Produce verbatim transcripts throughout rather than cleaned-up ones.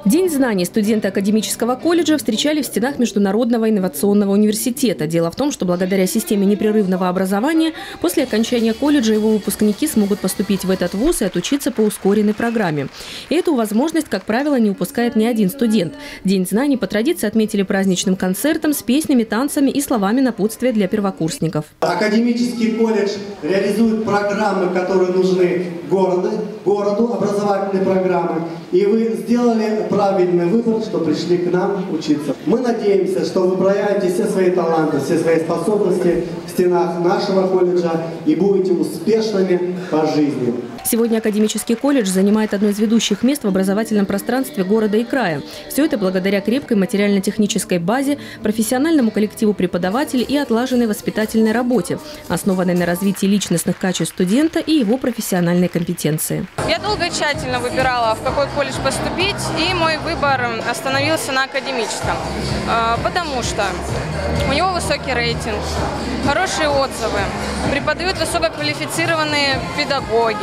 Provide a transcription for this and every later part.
День знаний студенты академического колледжа встречали в стенах Международного инновационного университета. Дело в том, что благодаря системе непрерывного образования после окончания колледжа его выпускники смогут поступить в этот вуз и отучиться по ускоренной программе. И эту возможность, как правило, не упускает ни один студент. День знаний по традиции отметили праздничным концертом с песнями, танцами и словами напутствия для первокурсников. Академический колледж реализует программы, которые нужны городу, городу образовательные программы. И вы сделали правильный выбор, что пришли к нам учиться. Мы надеемся, что вы проявите все свои таланты, все свои способности в стенах нашего колледжа и будете успешными по жизни. Сегодня академический колледж занимает одно из ведущих мест в образовательном пространстве города и края. Все это благодаря крепкой материально-технической базе, профессиональному коллективу преподавателей и отлаженной воспитательной работе, основанной на развитии личностных качеств студента и его профессиональной компетенции. Я долго и тщательно выбирала, в какой колледж поступить, и мой выбор остановился на академическом, потому что у него высокий рейтинг, хорошие отзывы, преподают высококвалифицированные педагоги.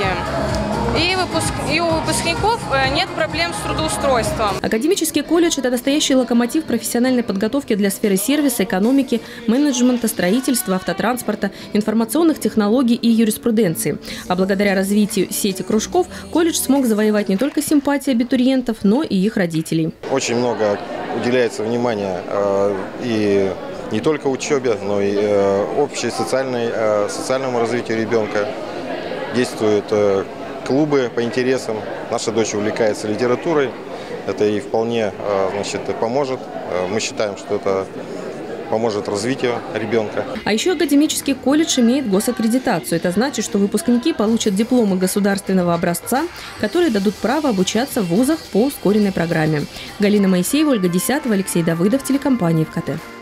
И, выпуск... и у выпускников нет проблем с трудоустройством. Академический колледж – это настоящий локомотив профессиональной подготовки для сферы сервиса, экономики, менеджмента, строительства, автотранспорта, информационных технологий и юриспруденции. А благодаря развитию сети кружков колледж смог завоевать не только симпатии абитуриентов, но и их родителей. Очень много уделяется внимания э, и не только учебе, но и э, общей социальной, э, социальному развитию ребенка. Действуют э, клубы по интересам. Наша дочь увлекается литературой. Это ей вполне э, значит, поможет. Мы считаем, что это поможет развитию ребенка. А еще академический колледж имеет госаккредитацию. Это значит, что выпускники получат дипломы государственного образца, которые дадут право обучаться в вузах по ускоренной программе. Галина Моисеева, Ольга Десятова, Алексей Давыдов, телекомпания ФКТ.